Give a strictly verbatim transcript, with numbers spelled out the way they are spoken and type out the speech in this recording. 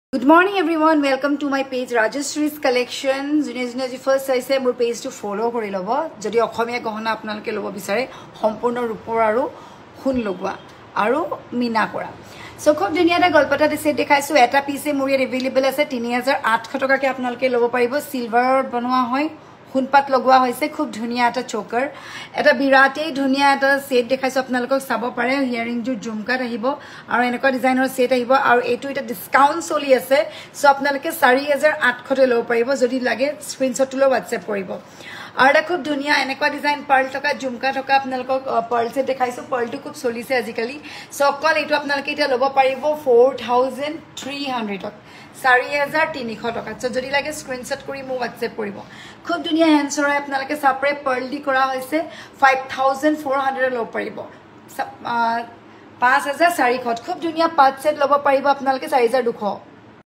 Good morning everyone, welcome to my page Rajeshree's collection. June june ji first saise mur page to follow kori lobo jodi okhomia gehona apnaloke lobo bisare সম্পূৰ্ণ ৰূপৰ আৰু খুন লগোৱা আৰু মিনা কৰা so খুব ধুনিয়া এটা গল্পটা দিছে দেখাইছো এটা পিছে মোৰ এভেইলেবল আছে তিনি হাজাৰ আঠশ টকাকে আপোনালোকে লব পাৰিব সিলভাৰৰ বনোৱা হয় খুনপাত লগোৱা হৈছে খুব ধুনিয়া এটা চোকাৰ এটা বিৰাটেই ধুনিয়া এটা সেট দেখাইছো আপোনালোকক চাব পাৰে হিয়াৰিং জু ঝুমকাত আহিব আৰু এনেকুৱা ডিজাইনৰ সেট আহিব আৰু এটো এটা ডিসকাউন্ট চলি আছে সো আপোনালোকে চাৰি হাজাৰ আঠশ টকা লব পাৰিব যদি লাগে স্ক্ৰিনশ্বট লৈ WhatsApp কৰিব আৰু এটা খুব ধুনিয়া এনেকুৱা ডিজাইন পাৰ্ল টকা ঝুমকা টকা আপোনালোকক পাৰ্ল সেট দেখাইছো পাৰ্লটো খুব চলিছে আজিকালি সো অকল এটো আপোনালোকে এটা লব পাৰিব four thousand three hundred টকা চাৰি হাজাৰ তিনিশ টকা সো যদি লাগে স্ক্ৰিনশ্বট কৰি মো WhatsApp কৰিব খুব ধুনিয়া হ্যান্ডসৰ আপোনালোকে সাপৰে পাৰ্ল দি কৰা হৈছে five thousand four hundred লব পাৰিব পাঁচ হাজাৰ চাৰিশ খুব ধুনিয়া পাঁচ সেট লব পাৰিব আপোনালোকে চাৰি হাজাৰ দুশ